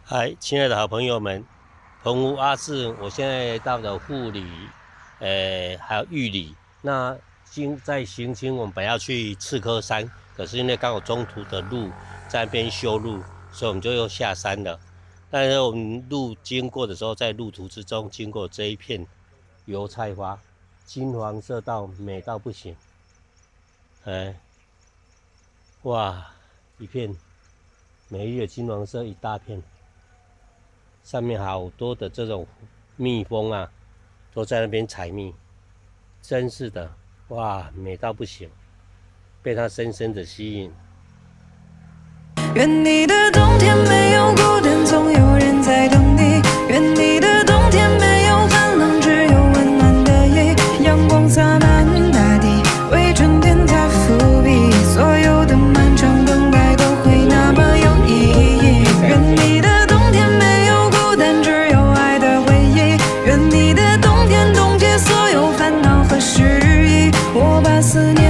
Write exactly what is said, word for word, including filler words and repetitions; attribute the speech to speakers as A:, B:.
A: 嗨，亲爱的好朋友们，澎湖阿志，我现在到了富里，呃，还有玉里。那经在行经，我们本来要去赤科山，可是因为刚好中途的路在那边修路，所以我们就又下山了。但是我们路经过的时候，在路途之中经过这一片油菜花，金黄色到美到不行，哎，哇，一片美丽的金黄色，一大片。上面好多的这种蜜蜂啊，都在那边采蜜，真是的，哇，美到不行，被它深深的吸引。
B: 愿你的冬天没有孤单，总有人在等你。愿你的冬天没有寒冷，只有温暖的意。阳光洒满大地，为春天它伏笔。所有的漫长等待都会那么有意义。愿你的冬天没有孤单，只有爱的回忆。愿你的冬天冻结所有烦恼和失意。我把思念